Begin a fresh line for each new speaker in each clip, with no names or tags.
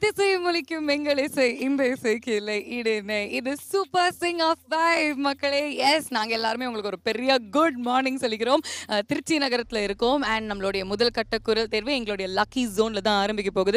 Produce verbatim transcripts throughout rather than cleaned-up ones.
எத்திசையும் ஒலிக்கும் எங்கள் இசை இந்த இசைக்கு இல்லை ஈடுனை. இது சூப்பர் சிங் ஆஃப் ஃபைவ் மக்களே. எஸ், நாங்கள் எல்லாருமே உங்களுக்கு ஒரு பெரிய குட் மார்னிங் சொல்லிக்கிறோம். திருச்சி நகரத்தில் இருக்கோம். அண்ட் நம்மளுடைய முதல் கட்ட குரல் தேர்வு எங்களுடைய லக்கி ஜோனில் தான் ஆரம்பிக்க போகுது.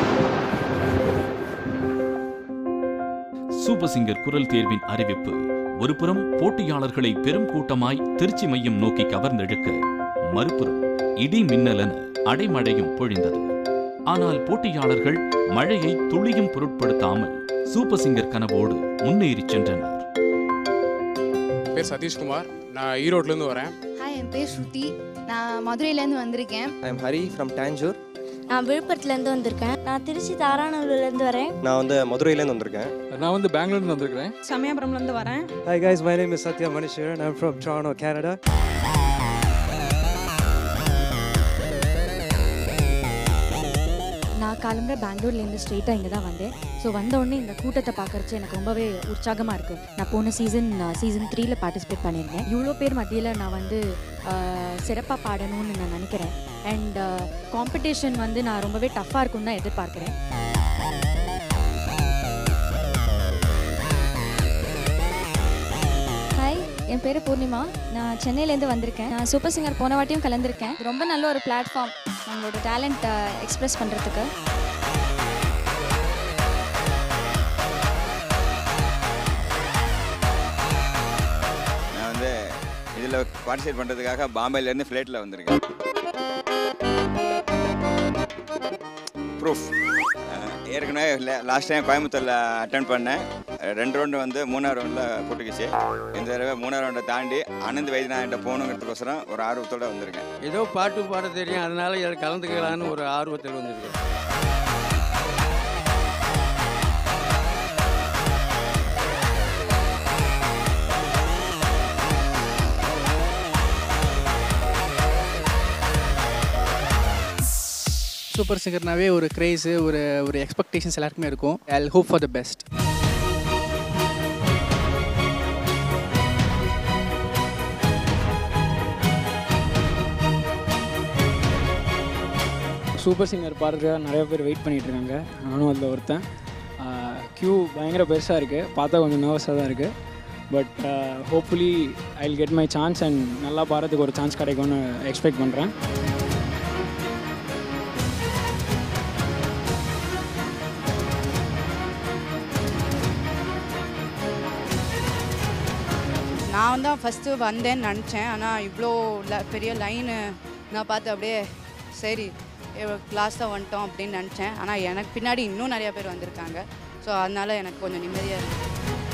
சூப்பர் சிங்கர் குரல் தேர்வின் அறிவிப்பு. ஒருபுறம் போட்டியாளர்களை பெரும் கூட்டமாய் திருச்சி மையம் நோக்கி கவர்ந்தெடுக்க, மறுபுறம் இடி மின்னலென அடைமழையும் பொழிந்தது. ஆனால் போட்டியாளர்கள் மழையை துளியும் பொருட்படுத்தாமல் சூப்பர் சிங்கர் கனவோடு முன்னேறி சென்றனர்.
பேர் சதீஷ்குமார், நான் ஈரோட்லேருந்து வரேன்.
ஹாய், என் பேர் ஸ்ருதி, நான் மதுரையிலேருந்து வந்திருக்கேன்.
I am Hari from Tanjore.
நான் விழுப்புரத்துலேருந்து வந்திருக்கேன். நான் திருச்சி தாரானூர்லேருந்து வரேன்.
நான் வந்து மதுரையிலேருந்து வந்திருக்கேன்.
நான் வந்து பெங்களூர்லேருந்து வந்திருக்கேன்.
சமயபுரம்லேருந்து வரேன்.
Hi guys, my name is Satya Manisharan. I'm from Toronto, Canada.
நான் காலம்புற பெங்களூர்லேருந்து ஸ்ட்ரெயிட்டாக இங்கே தான் வந்தேன். ஸோ வந்த உடனே இந்த கூட்டத்தை பார்க்குறச்சு எனக்கு ரொம்பவே உற்சாகமாக இருக்குது. நான் போன சீசன் சீசன் த்ரீல பார்ட்டிசிபேட் பண்ணியிருந்தேன். இவ்வளோ பேர் மத்தியில் நான் வந்து சிறப்பாக பாடணும்னு நான் நினைக்கிறேன். அண்ட் காம்படிஷன் வந்து நான் ரொம்பவே டஃப்பாக இருக்கும்னு தான் எதிர்பார்க்குறேன்.
ஹாய், என் பேர் பூர்ணிமா, நான் சென்னையிலேருந்து வந்திருக்கேன். நான் சூப்பர் சிங்கர் போன வாட்டியும் கலந்துருக்கேன். ரொம்ப நல்ல ஒரு பிளாட்ஃபார்ம் நம்மளோட டேலண்ட்டை எக்ஸ்ப்ரெஸ் பண்ணுறதுக்கு.
நான் வந்து இதில் பார்ட்டிசிபேட் பண்ணுறதுக்காக பாம்பேலேருந்து ஃப்ளைட்டில் வந்திருக்கேன். ப்ரூஃப் ஏற்கனவே லாஸ்ட் டைம் கோயம்புத்தூரில் அட்டன் பண்ணேன். ரெண்டு ரவுண்டு வந்து மூணாவது ரவுண்டில் போட்டுக்கிச்சு. இந்த தடவை மூணாவது ரவுண்டை தாண்டி அனந்த் வைத்தியநாதன்கிட்ட போகணுங்கிறதுக்கோசரம் ஒரு ஆர்வத்தோடு வந்திருக்கேன்.
ஏதோ பாட்டு பாட தெரியும், அதனால இதில் கலந்துக்கலான்னு ஒரு ஆர்வத்தில் வந்திருக்கேன்.
சூப்பர் சிங்கர்னாவே ஒரு கிரேஸு, ஒரு ஒரு எக்ஸ்பெக்டேஷன்ஸ் எல்லாருக்குமே இருக்கும். I will hope for the best.
Super singer பாடுறதுக்காக நிறைய பேர் வெயிட் பண்ணிகிட்டு இருக்காங்க. நானும் அதில் ஒருத்தன். க்யூ பயங்கர பெருசாக இருக்குது, பார்த்தா கொஞ்சம் நர்வஸாக தான் இருக்குது. But hopefully I will get my chance and நல்லா பாடுறதுக்கு ஒரு சான்ஸ் கிடைக்கும்னு எக்ஸ்பெக்ட் பண்ணுறேன்.
நான் தான் ஃபஸ்ட்டு வந்தேன்னு நினச்சேன். ஆனால் இவ்வளோ ல பெரிய லைனு நான் பார்த்து அப்படியே சரி லாஸ்ட்டாக வந்துட்டோம் அப்படின்னு நினச்சேன். ஆனால் எனக்கு பின்னாடி இன்னும் நிறையா பேர் வந்திருக்காங்க. ஸோ அதனால் எனக்கு கொஞ்சம் நிம்மதியாக இருக்குது.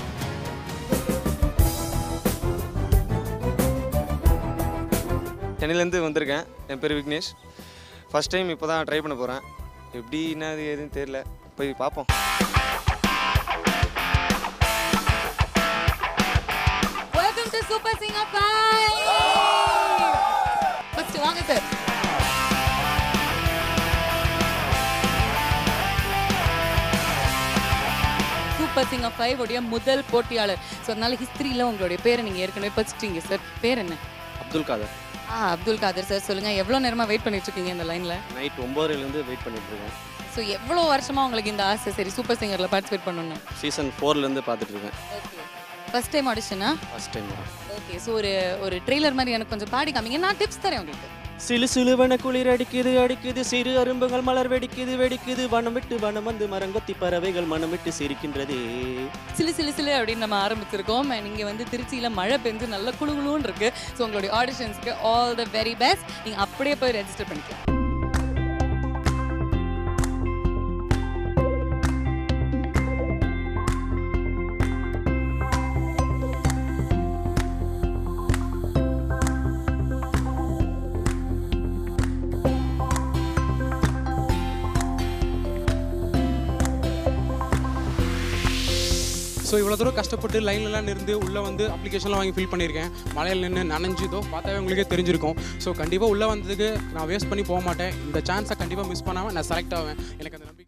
சென்னையிலேருந்து வந்திருக்கேன். என் பேர் விக்னேஷ். ஃபஸ்ட் டைம் இப்போ தான் ட்ரை பண்ண போகிறேன். எப்படி என்னது எதுன்னு தெரியல, போய் பார்ப்போம்.
Super sing off five. First வாங்க sir. Super sing off five உடைய முதல் போட்டியாளர். ஸோ அதனால ஹிஸ்ட்ரியில் உங்களுடைய பேரை நீங்கள் ஏற்கனவே படிச்சிட்டீங்க சார். பேர் என்ன?
அப்துல் காதர்.
ஆ அப்துல் காதர் சார், சொல்லுங்கள் எவ்வளோ நேரமாக வெயிட் பண்ணிட்டு இருக்கீங்க இந்த லைனில்?
நைட் ஒம்பதுலேருந்து வெயிட் பண்ணிட்டு இருக்கேன்.
ஸோ எவ்வளோ வருஷமாக உங்களுக்கு இந்த ஆசை சரி சூப்பர் சிங்கரில் பார்ட்டிசிபேட் பண்ணணும்?
சீசன் ஃபோர்லேருந்து பார்த்துட்டு இருக்கேன்.
ஓகே, ஃபர்ஸ்ட் டைம் ஆடிஷனா?
First time.
ஓகே, ஸோ ஒரு ஒரு ட்ரெய்லர் மாதிரி எனக்கு கொஞ்சம் பாடி காமிங்க, நான் டிப்ஸ் தரேன் உங்களுக்கு.
சிலு சிலுவன குளிர் அடிக்குது அடிக்குது, சிறு அரும்புகள் மலர் வெடிக்குது வெடிக்குது, வனம் விட்டு வனம் வந்து மரங்கொத்தி பறவைகள் மனம் விட்டு சிரிக்கின்றது.
சிலு சிலு சிலு அப்படின்னு நம்ம ஆரம்பிச்சிருக்கோம். நீங்கள் வந்து திருச்சியில் மழை பெஞ்சு நல்ல குழுகுழுன்னு இருக்கு. ஸோ உங்களுடைய ஆடிஷன்ஸ்க்கு ஆல் த வெரி பெஸ்ட். நீங்கள் அப்படியே போய் ரெஜிஸ்டர் பண்ணிக்கலாம்.
ஸோ இவ்வளோ தூரம் கஷ்டப்பட்டு லைன்லலாம் இருந்து உள்ளே வந்து அப்ளிகேஷன்லாம் வாங்கி ஃபில் பண்ணியிருக்கேன். மழையில் நின்று நனைஞ்சுதோ பார்த்தாவே உங்களுக்கே தெரிஞ்சிருக்கும். ஸோ கண்டிப்பாக உள்ளே வந்ததுக்கு நான் வேஸ்ட் பண்ணி போக மாட்டேன். இந்த சான்ஸை கண்டிப்பாக மிஸ் பண்ணாமல் நான் செலக்ட் ஆவேன். எனக்கு அந்த நம்பிக்கை.